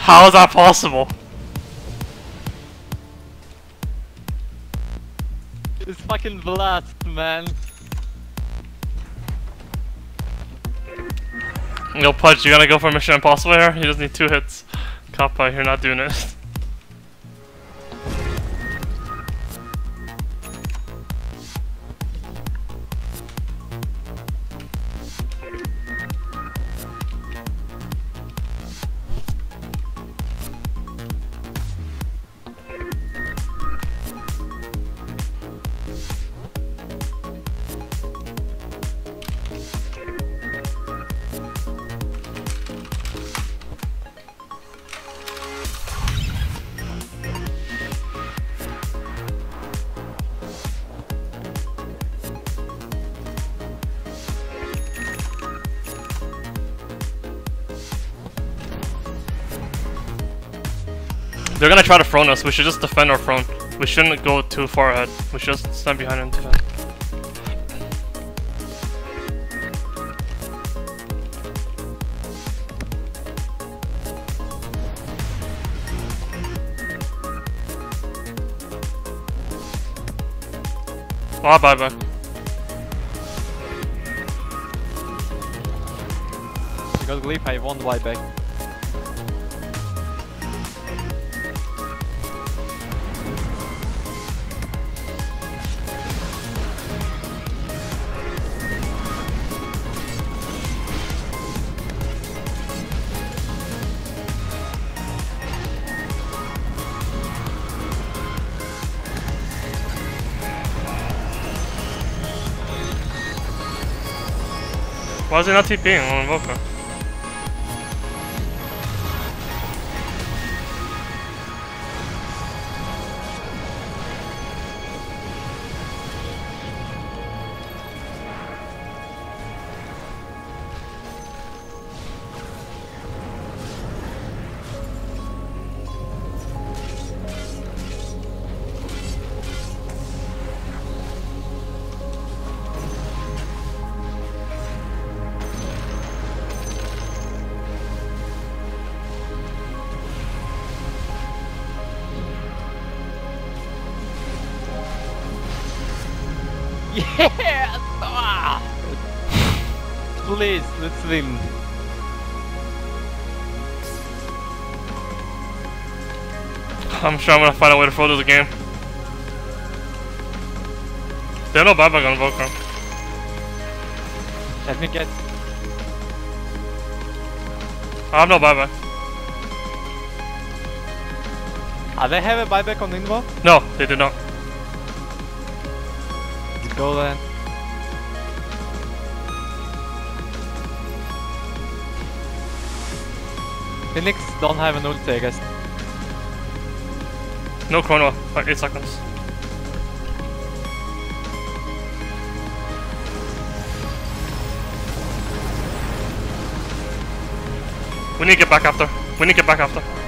How is that possible? It's fucking blast, man. Yo, Pudge, you gonna go for Mission Impossible here? You just need 2 hits. Kappa, you're not doing it. They're gonna try to front us. We should just defend our front. We shouldn't go too far ahead. We should just stand behind and defend. Ah, bye bye. You got Gleep, I won the buyback. Why is he not TPing on Invoker? Yeah! Ah! Please, let's win. I'm sure I'm gonna find a way to throw this game. They have no buyback on Invoker. Let me get... I have no buyback. They have a buyback on Invo? No, they did not. Go then. Phoenix don't have an ulti, I guess. No chrono, like 8 seconds. We need to get back after. We need to get back after.